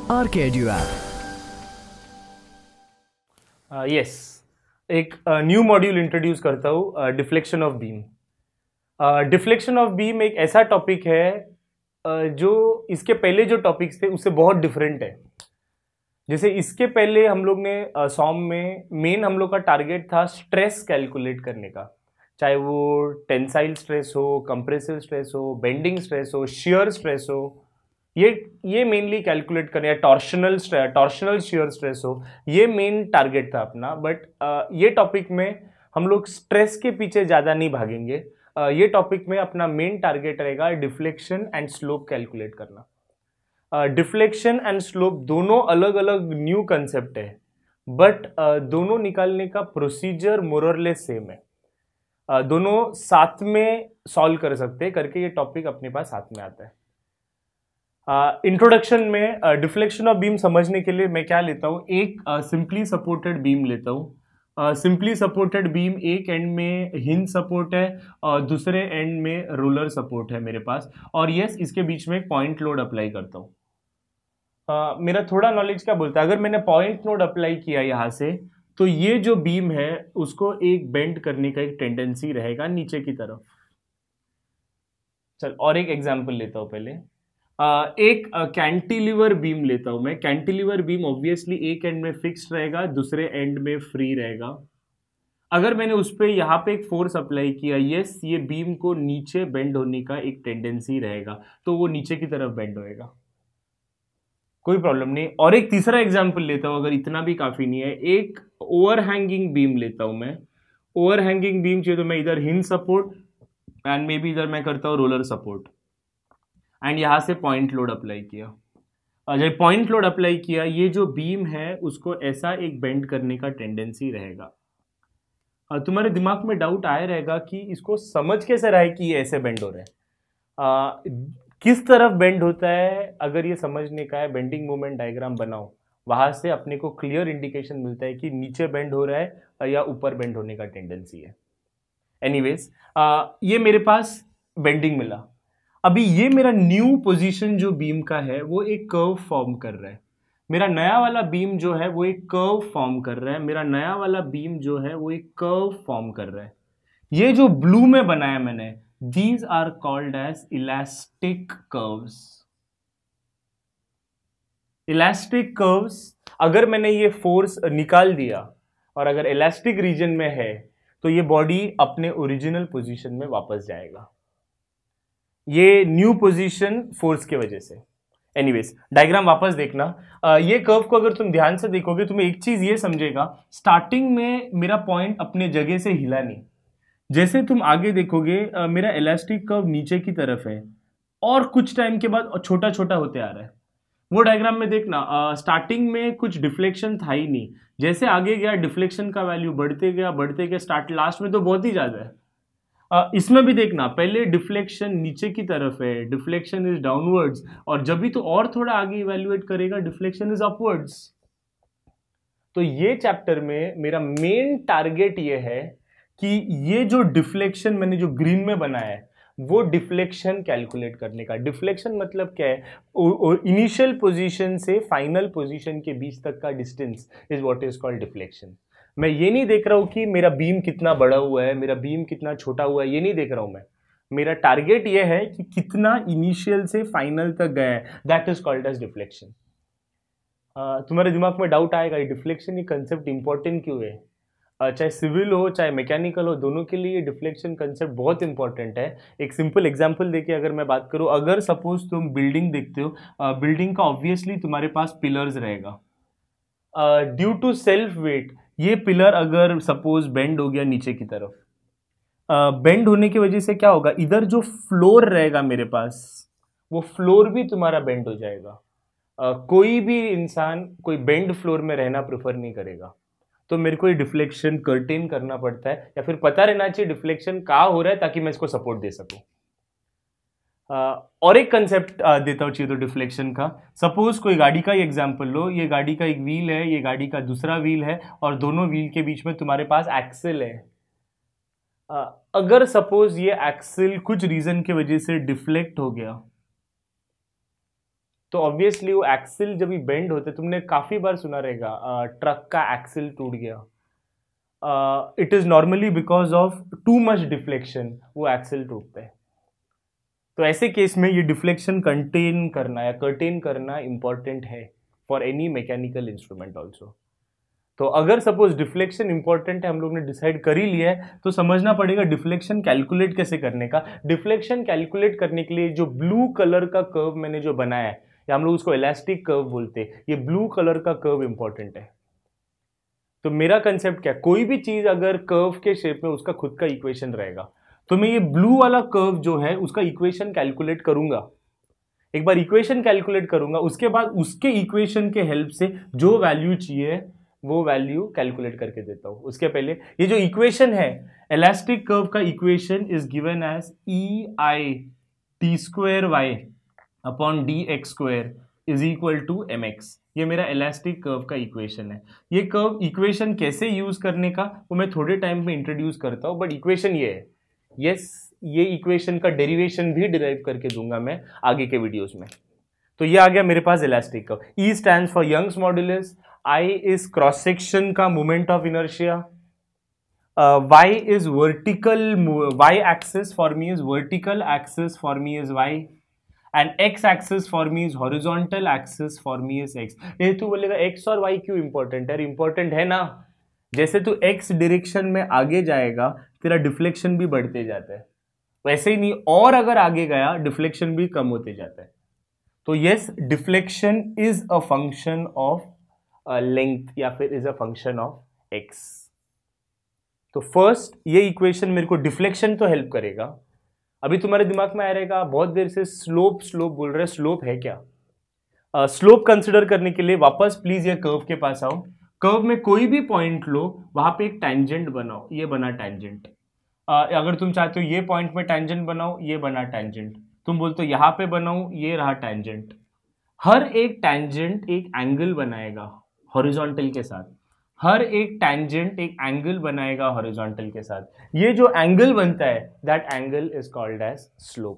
R K Edu app. Yes, एक new module introduce करता हूँ, deflection of beam. Deflection of beam एक ऐसा टॉपिक है जो इसके पहले जो टॉपिक्स थे उससे बहुत डिफरेंट है। जैसे इसके पहले हम लोग ने सॉम में मेन हम लोग का टारगेट था स्ट्रेस कैलकुलेट करने का, चाहे वो टेंसाइल स्ट्रेस हो, कंप्रेसिव स्ट्रेस हो, बेंडिंग स्ट्रेस हो, शियर स्ट्रेस हो, ये मेनली कैलकुलेट करें, या टॉर्शनल शियर स्ट्रेस हो, ये मेन टारगेट था अपना। बट ये टॉपिक में हम लोग स्ट्रेस के पीछे ज़्यादा नहीं भागेंगे। ये टॉपिक में अपना मेन टारगेट रहेगा डिफ्लेक्शन एंड स्लोप कैलकुलेट करना। डिफ्लेक्शन एंड स्लोप दोनों अलग अलग न्यू कंसेप्ट है, बट दोनों निकालने का प्रोसीजर मोरलेस सेम है। दोनों साथ में सॉल्व कर सकते हैं करके ये टॉपिक अपने पास साथ में आता है। इंट्रोडक्शन में डिफ्लेक्शन ऑफ बीम समझने के लिए मैं क्या लेता हूँ, एक सिंपली सपोर्टेड बीम लेता हूँ। सिंपली सपोर्टेड बीम एक एंड में हिंज सपोर्ट है और दूसरे एंड में रोलर सपोर्ट है मेरे पास, और यस इसके बीच में एक पॉइंट लोड अप्लाई करता हूँ। मेरा थोड़ा नॉलेज क्या बोलता है, अगर मैंने पॉइंट लोड अप्लाई किया यहाँ से तो ये जो बीम है उसको एक बेंड करने का एक टेंडेंसी रहेगा नीचे की तरफ। चल और एक एग्जाम्पल लेता हूँ पहले। एक कैंटिलीवर बीम लेता हूं मैं। कैंटिलीवर बीम ऑब्वियसली एक एंड में फिक्स्ड रहेगा, दूसरे एंड में फ्री रहेगा। अगर मैंने उस पर यहाँ पे एक फोर्स अप्लाई किया, यस ये बीम को नीचे बेंड होने का एक टेंडेंसी रहेगा, तो वो नीचे की तरफ बेंड होएगा, कोई प्रॉब्लम नहीं। और एक तीसरा एग्जाम्पल लेता हूं, अगर इतना भी काफी नहीं है, एक ओवरहैंगिंग बीम लेता हूं मैं। ओवरहैंगिंग बीम चाहिए तो मैं इधर hinge support and may be इधर मैं करता हूँ रोलर सपोर्ट, एंड यहां से पॉइंट लोड अप्लाई किया। और जब पॉइंट लोड अप्लाई किया, ये जो बीम है उसको ऐसा एक बेंड करने का टेंडेंसी रहेगा। तुम्हारे दिमाग में डाउट आया रहेगा कि इसको समझ कैसे रहा है कि ये ऐसे बेंड हो रहे हैं, किस तरफ बेंड होता है। अगर ये समझने का है, बेंडिंग मोमेंट डायग्राम बनाओ, वहां से अपने को क्लियर इंडिकेशन मिलता है कि नीचे बेंड हो रहा है या ऊपर बेंड होने का टेंडेंसी है। एनीवेज, ये मेरे पास बेंडिंग मिला। अभी ये मेरा न्यू पोजीशन जो बीम का है वो एक कर्व फॉर्म कर रहा है। मेरा नया वाला बीम जो है वो एक कर्व फॉर्म कर रहा है। मेरा नया वाला बीम जो है वो एक कर्व फॉर्म कर रहा है। ये जो ब्लू में बनाया मैंने, these are called as elastic curves. Elastic curves, अगर मैंने ये फोर्स निकाल दिया और अगर इलास्टिक रीजन में है तो ये बॉडी अपने ओरिजिनल पोजीशन में वापस जाएगा। ये न्यू पोजीशन फोर्स के वजह से। एनीवेज, डायग्राम वापस देखना। ये कर्व को अगर तुम ध्यान से देखोगे, तुम्हें एक चीज ये समझेगा, स्टार्टिंग में मेरा पॉइंट अपने जगह से हिला नहीं। जैसे तुम आगे देखोगे, मेरा इलास्टिक कर्व नीचे की तरफ है और कुछ टाइम के बाद छोटा छोटा होते आ रहा है। वो डायग्राम में देखना, स्टार्टिंग में कुछ डिफ्लेक्शन था ही नहीं, जैसे आगे गया डिफ्लेक्शन का वैल्यू बढ़ते गया स्टार्ट लास्ट में तो बहुत ही ज्यादा है। इसमें भी देखना, पहले डिफ्लेक्शन नीचे की तरफ है, डिफ्लेक्शन इज डाउनवर्ड्स, और जब भी तो और थोड़ा आगे इवेल्युएट करेगा डिफ्लेक्शन इज अपवर्ड्स। तो ये चैप्टर में मेरा मेन टारगेट ये है कि ये जो डिफ्लेक्शन मैंने जो ग्रीन में बनाया है वो डिफ्लेक्शन कैलकुलेट करने का। डिफ्लेक्शन मतलब क्या है, इनिशियल पोजीशन से फाइनल पोजीशन के बीच तक का distance is what is called deflection. मैं ये नहीं देख रहा हूं कि मेरा बीम कितना बड़ा हुआ है, मेरा बीम कितना छोटा हुआ है, ये नहीं देख रहा हूं मैं। मेरा टारगेट ये है कि कितना इनिशियल से फाइनल तक गया है, that is called as deflection. तुम्हारे दिमाग में डाउट आएगा, ये डिफ्लेक्शन, ये कंसेप्ट इंपॉर्टेंट क्यों है? चाहे सिविल हो चाहे मैकेनिकल हो, दोनों के लिए डिफ्लेक्शन कंसेप्ट बहुत इंपॉर्टेंट है। एक सिंपल एग्जांपल देके अगर मैं बात करूं, अगर सपोज तुम बिल्डिंग देखते हो, बिल्डिंग का ऑब्वियसली तुम्हारे पास पिलर्स रहेगा। ड्यू टू सेल्फ वेट ये पिलर अगर सपोज बेंड हो गया नीचे की तरफ, बेंड होने की वजह से क्या होगा, इधर जो फ्लोर रहेगा मेरे पास, वो फ्लोर भी तुम्हारा बेंड हो जाएगा। कोई भी इंसान कोई बेंड फ्लोर में रहना प्रेफर नहीं करेगा, तो मेरे को ये डिफ्लेक्शन कर्टेन करना पड़ता है, या फिर पता रहना चाहिए डिफ्लेक्शन कहाँ हो रहा है ताकि मैं इसको सपोर्ट दे सकूं। और एक कंसेप्ट देता हूँ चाहिए तो डिफ्लेक्शन का। सपोज कोई गाड़ी का ही एग्जांपल लो, ये गाड़ी का एक व्हील है, ये गाड़ी का दूसरा व्हील है, और दोनों व्हील के बीच में तुम्हारे पास एक्सल है। अगर सपोज ये एक्सल कुछ रीजन की वजह से डिफ्लेक्ट हो गया, तो ऑब्वियसली वो एक्सिल जब भी बेंड होते, तुमने काफी बार सुना रहेगा ट्रक का एक्सिल टूट गया, it is normally because of too much deflection वो एक्सिल टूटता है। तो ऐसे केस में ये डिफ्लेक्शन कंटेन करना या कर्टेन करना इंपॉर्टेंट है for any mechanical instrument also. तो अगर सपोज डिफ्लेक्शन इंपॉर्टेंट है, हम लोग ने डिसाइड कर ही लिया है, तो समझना पड़ेगा डिफ्लेक्शन कैलकुलेट कैसे करने का। डिफ्लेक्शन कैलकुलेट करने के लिए जो ब्लू कलर का कर्व मैंने जो बनाया है, या हम लोग उसको इलास्टिक कर्व बोलते हैं, ये ब्लू कलर का कर्व इंपॉर्टेंट है। तो मेरा कंसेप्ट क्या, कोई भी चीज अगर कर्व के शेप में उसका खुद का इक्वेशन रहेगा, तो मैं ये ब्लू वाला कर्व जो है उसका इक्वेशन कैलकुलेट करूंगा। एक बार इक्वेशन कैलकुलेट करूंगा, उसके बाद उसके इक्वेशन के हेल्प से जो वैल्यू चाहिए वो वैल्यू कैलकुलेट करके देता हूं। उसके पहले ये जो इक्वेशन है, इलास्टिक कर्व का equation is given as EI t square y upon dx square is equal to mx। ये मेरा इलास्टिक कर्व का इक्वेशन है। ये कर्व इक्वेशन कैसे यूज करने का वो मैं थोड़े टाइम में इंट्रोड्यूस करता हूं, बट इक्वेशन ये है। यस, ये इक्वेशन का डेरिवेशन भी डिराइव करके दूंगा मैं आगे के वीडियोस में। तो ये आ गया मेरे पास elastic curve. E stands for Young's modulus, I is cross section का moment of inertia, Y is vertical, Y axis for me is vertical axis for me is Y, and X axis for me is horizontal axis for me is X। ये तू बोलेगा X और Y क्यों important है? Important है ना, जैसे तू X डायरेक्शन में आगे जाएगा तेरा डिफ्लेक्शन भी बढ़ते जाता है, वैसे ही नहीं, और अगर आगे गया डिफ्लेक्शन भी कम होते जाता है। तो yes, deflection is a function of length या फिर is a function of X. तो फर्स्ट ये इक्वेशन मेरे को डिफ्लेक्शन तो हेल्प करेगा। अभी तुम्हारे दिमाग में आ रहेगा बहुत देर से स्लोप स्लोप बोल रहे, स्लोप है क्या? स्लोप कंसिडर करने के लिए वापस प्लीज ये कर्व के पास आओ। कर्व में कोई भी पॉइंट लो, वहां पे एक टैंजेंट बनाओ, ये बना टैंजेंट। अगर तुम चाहते हो ये पॉइंट में टैंजेंट बनाओ, ये बना टैंजेंट। तुम बोलते हो यहां पे बनाऊं, ये रहा टैंजेंट। हर एक टैंजेंट एक एंगल बनाएगा हॉरिजॉन्टल के साथ, हर एक टैंजेंट एक एंगल बनाएगा हॉरिजॉन्टल के साथ। ये जो एंगल बनता है that angle is called as slope.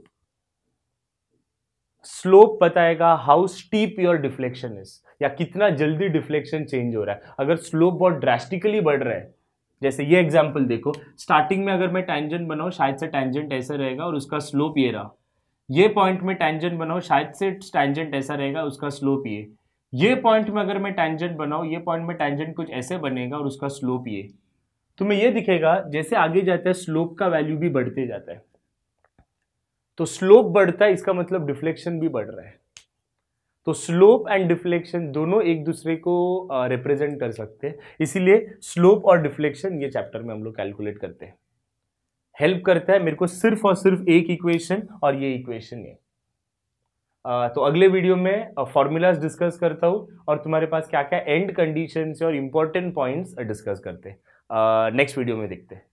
Slope बताएगा how steep your deflection is, या कितना जल्दी डिफ्लेक्शन चेंज हो रहा है। अगर स्लोप बहुत ड्रास्टिकली बढ़ रहा है, जैसे ये एग्जांपल देखो, स्टार्टिंग में अगर मैं टैंजेंट बनाऊं शायद से टैंजेंट ऐसा रहेगा और उसका स्लोप ये रहा। ये पॉइंट में टैंजेंट बनाओ, शायद से टैंजेंट ऐसा रहेगा, उसका स्लोप ये पॉइंट में अगर मैं टैंजेंट बनाऊं, ये पॉइंट में टैंजेंट कुछ ऐसे बनेगा और उसका स्लोप ये। तुम्हें ये दिखेगा जैसे आगे जाता है स्लोप का वैल्यू भी बढ़ते जाता है। तो स्लोप बढ़ता है, इसका मतलब डिफ्लेक्शन भी बढ़ रहा है। तो स्लोप एंड डिफ्लेक्शन दोनों एक दूसरे को रिप्रेजेंट कर सकते हैं, इसीलिए स्लोप और डिफ्लेक्शन ये चैप्टर में हम लोग कैलकुलेट करते हैं। हेल्प करता है मेरे को सिर्फ और सिर्फ एक इक्वेशन, और ये इक्वेशन है। तो अगले वीडियो में फॉर्मूलाज डिस्कस करता हूँ और तुम्हारे पास क्या क्या एंड कंडीशंस और इंपॉर्टेंट पॉइंट्स डिस्कस करते हैं। नेक्स्ट वीडियो में देखते हैं।